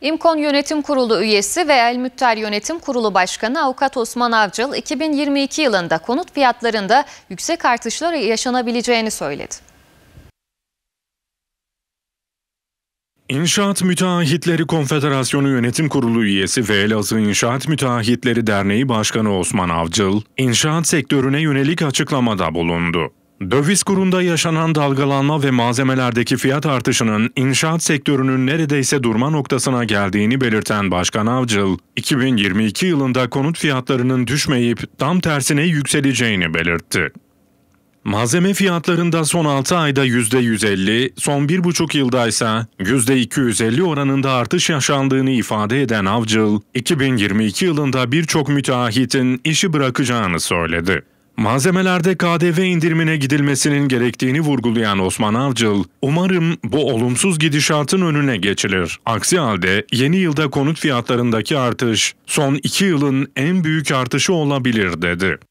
İmkon Yönetim Kurulu üyesi ve Elmütter Yönetim Kurulu Başkanı Avukat Osman Avcıl, 2022 yılında konut fiyatlarında yüksek artışlar yaşanabileceğini söyledi. İnşaat Müteahhitleri Konfederasyonu Yönetim Kurulu üyesi ve Elazığ İnşaat Müteahhitleri Derneği Başkanı Osman Avcıl, inşaat sektörüne yönelik açıklamada bulundu. Döviz kurunda yaşanan dalgalanma ve malzemelerdeki fiyat artışının inşaat sektörünün neredeyse durma noktasına geldiğini belirten Başkan Avcıl, 2022 yılında konut fiyatlarının düşmeyip tam tersine yükseleceğini belirtti. Malzeme fiyatlarında son 6 ayda %150, son 1,5 yılda ise %250 oranında artış yaşandığını ifade eden Avcıl, 2022 yılında birçok müteahhitin işi bırakacağını söyledi. Malzemelerde KDV indirimine gidilmesinin gerektiğini vurgulayan Osman Avcıl, "Umarım bu olumsuz gidişatın önüne geçilir. Aksi halde yeni yılda konut fiyatlarındaki artış son 2 yılın en büyük artışı olabilir." dedi.